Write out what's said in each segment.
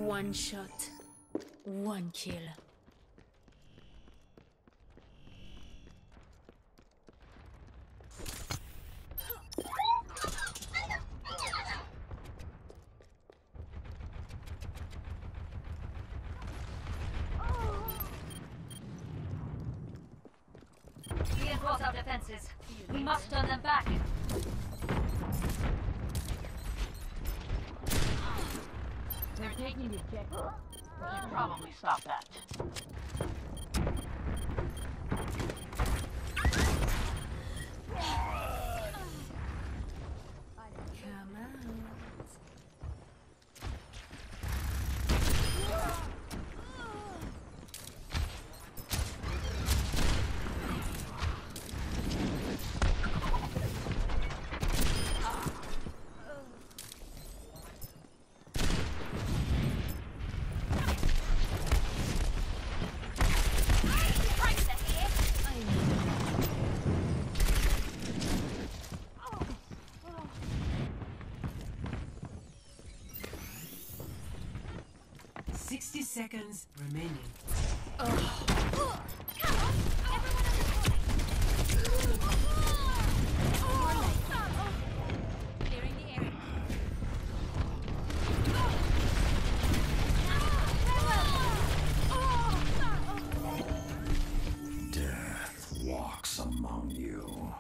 One shot, one kill. Reinforce our defenses. We must turn them back. They're taking the objective. We should probably stop that. Come out. Seconds remaining. Come on! Everyone clearing the area. Death walks among you.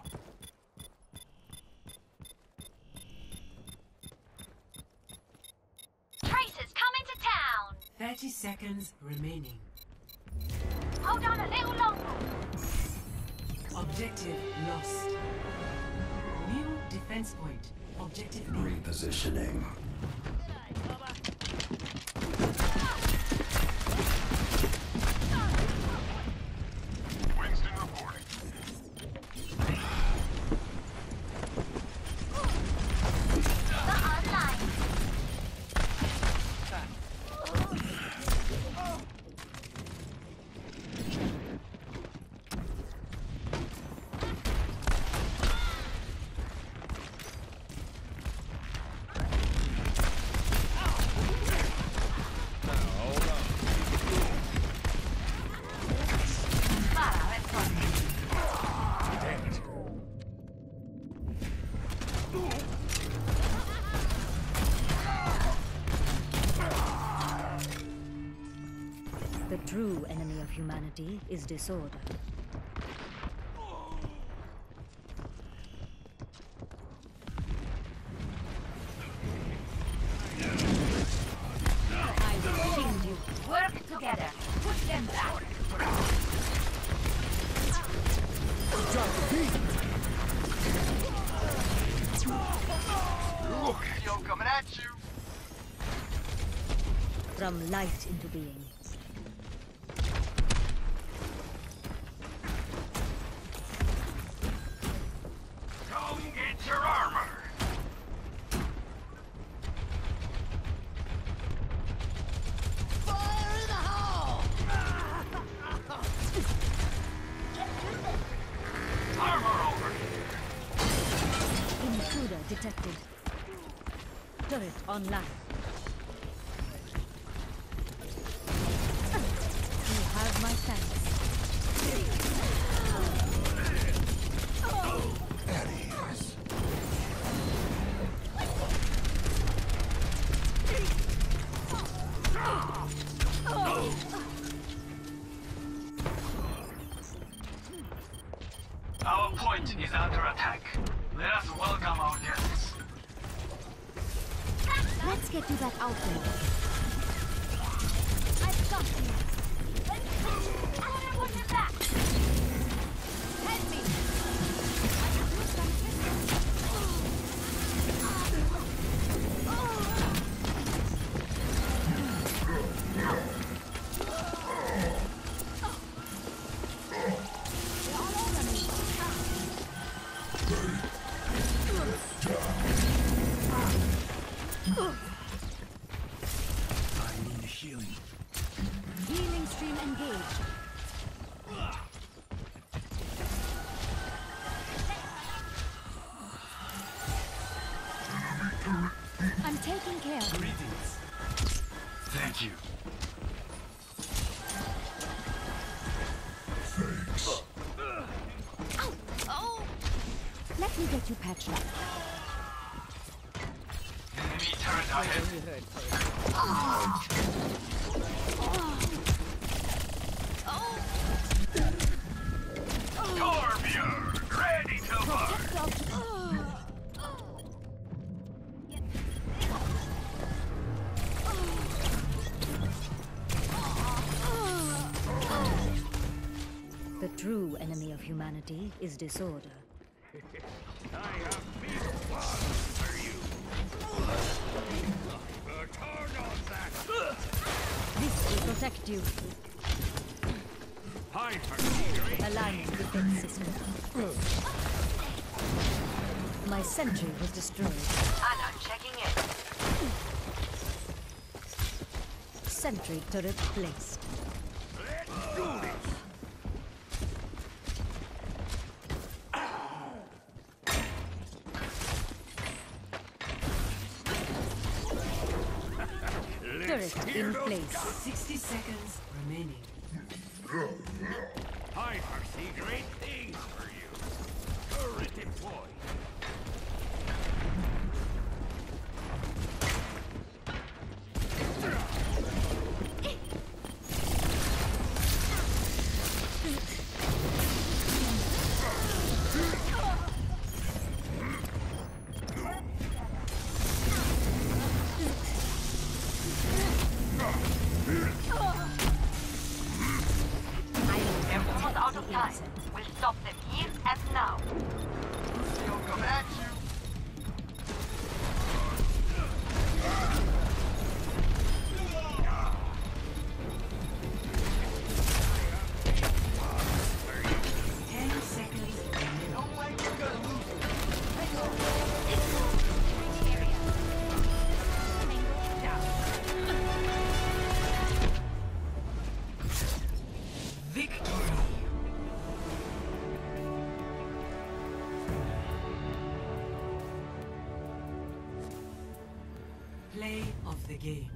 Tracers coming to town! 30 seconds remaining. Hold on a little longer. Objective lost. New defense point. Objective B. Repositioning. Winston reporting. The true enemy of humanity is disorder. I will shield you. Work together. Push them back. Drop the beat! Look, yo, coming at you. From light into being. Come get your armor. Fire in the hole! Armor over. Intruder detected. Turret online. You have my thanks. At ease. Our point is under attack. Let us welcome our guests. Let's get to that outlaw. I've got you. I want to put them back. Help me. I can do something. I need healing. Healing stream engaged. I'm taking care of you. Greetings. Thank you. Let me get you patched up. Enemy turret ahead. Torbjörn, ready to work. The true enemy of humanity is disorder. I have big plans for you. Turn on that. This will protect you. Hi, Harry. Aligning defense system. My sentry was destroyed. Anna checking in. Sentry turret placed. Let's do this. Turret in place. 60 seconds remaining. I foresee great things for you. Turret deployed. They're almost out of time. We'll stop them here and now. They'll come at you. Victory! Play of the game.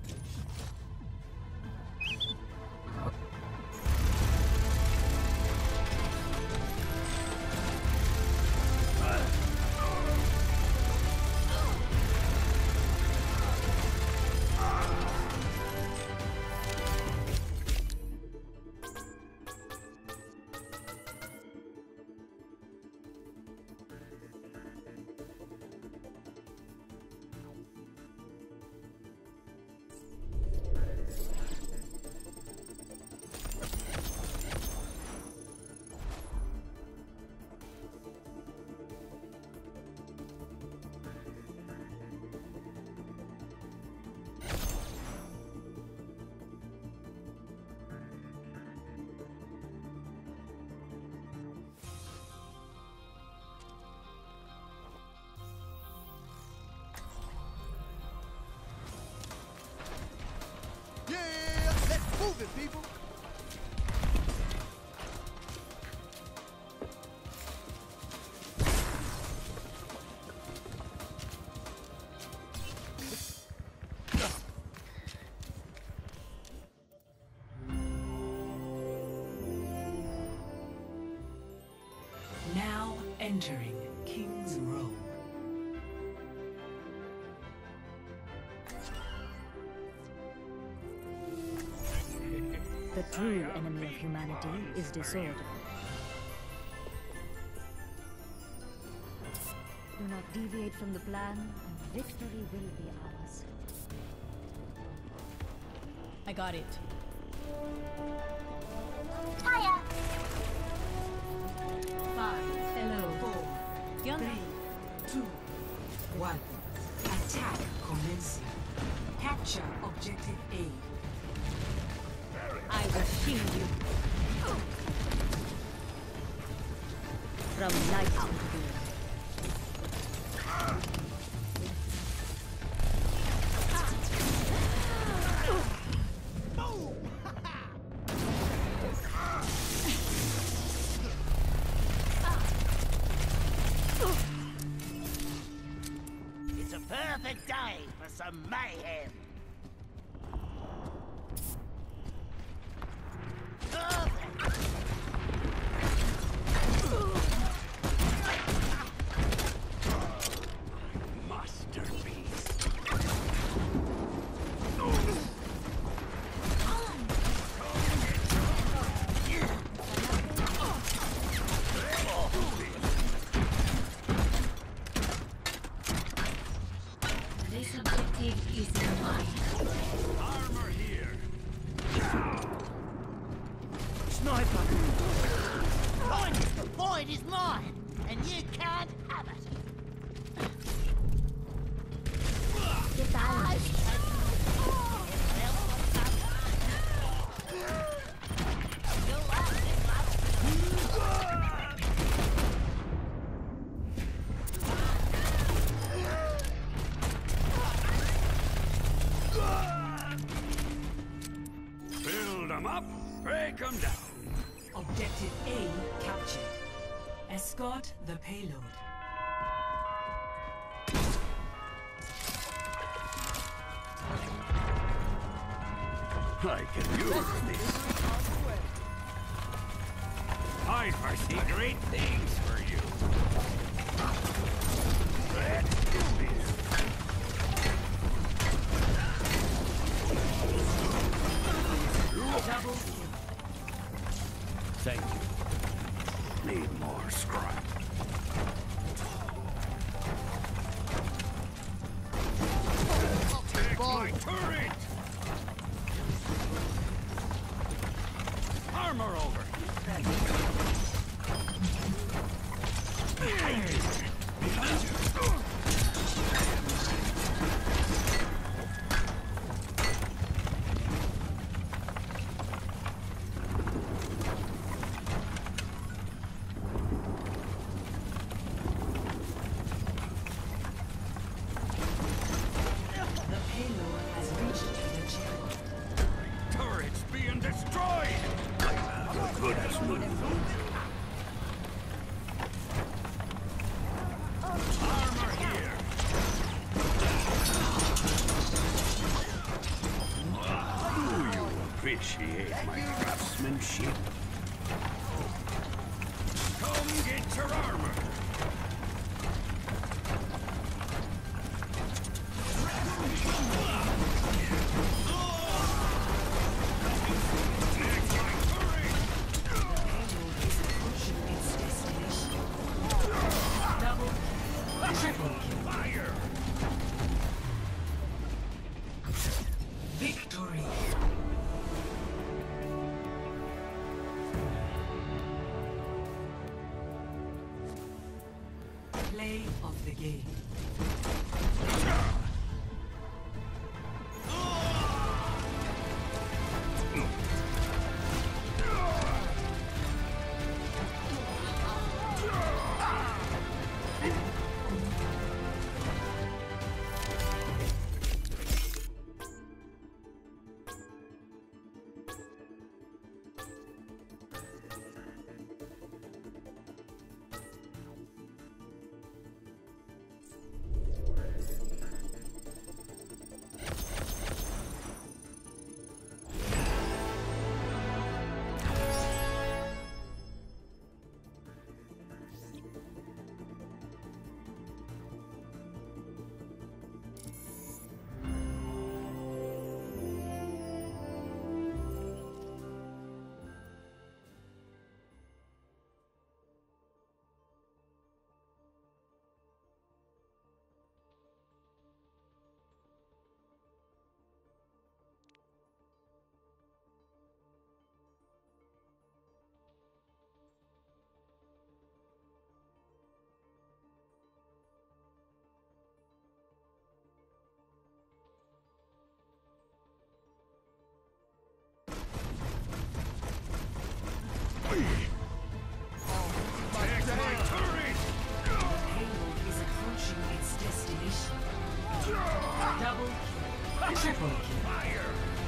Yeah, let's move it, people. Now entering King's Row. The true enemy of humanity is disorder. Do not deviate from the plan, and victory will be ours. I got it. Hiya! 5, Hello. 4, Young. 3, 2, 1. Attack commencing. Capture objective A. I will shield you. From light to fear. It's a perfect day for some mayhem. This objective is mine. Armor here. Sniper! Mine! The point is mine! And you can't have it! Get out. Build them up, break them down. Objective A captured. Escort the payload. I can use this. I foresee great things for you. Let's do this. Double kill. Thank you. Need more scrap. Take my turret! Armor over! Behind you! The payload has reached the checkpoint. Turrets being destroyed! The good has moved. Armor here! Do you appreciate my craftsmanship? Come get your armor! Fire! Victory! Play of the game. Take my turret! The payload is approaching its destination. Double kill. Triple kill. Fire!